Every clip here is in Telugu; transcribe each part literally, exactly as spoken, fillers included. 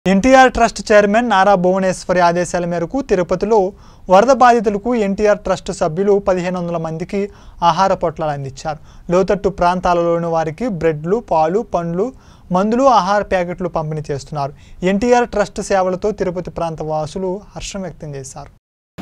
ఎన్టీఆర్ ట్రస్ట్ చైర్మన్ నారా భువనేశ్వరి ఆదేశాల మేరకు తిరుపతిలో వరద బాధితులకు ఎన్టీఆర్ ట్రస్ట్ సభ్యులు పదిహేను వందల మందికి ఆహార పొట్లాలు అందించారు. లోతట్టు ప్రాంతాలలోని వారికి బ్రెడ్లు, పాలు, పండ్లు, మందులు, ఆహార ప్యాకెట్లు పంపిణీ చేస్తున్నారు. ఎన్టీఆర్ ట్రస్ట్ సేవలతో తిరుపతి ప్రాంత వాసులు హర్షం వ్యక్తం చేశారు.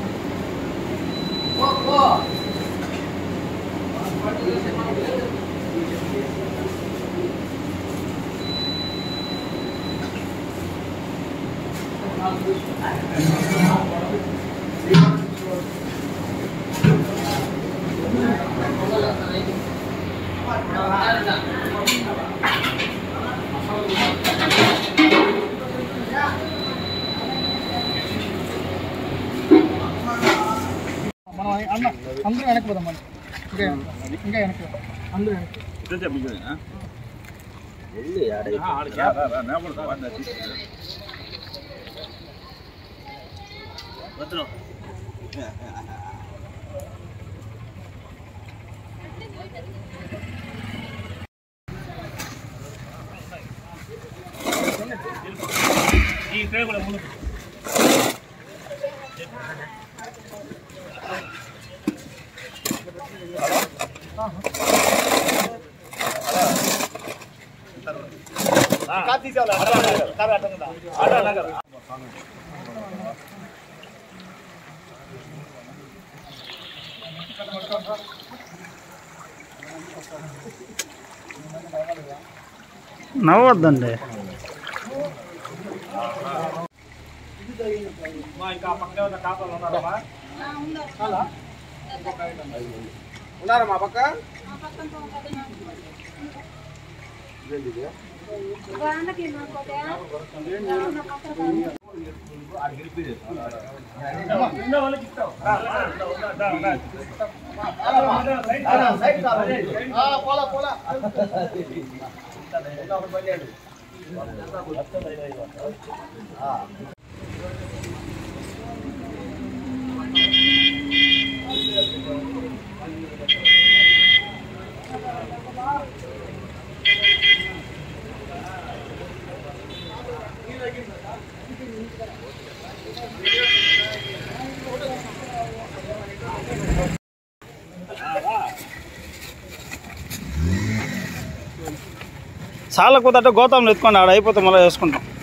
అందరూ వెనక్కి పోదాం. ఇంకా ఇంకా వెనక్కి అందరూ వెనక్కి నవ్వద్దండి. ఉన్నారా మా పక్క? పోలా పోలా చాలా కుదట గోతాంలో ఎత్తుకోండి, ఆడ అయిపోతే మళ్ళీ వేసుకుంటాం.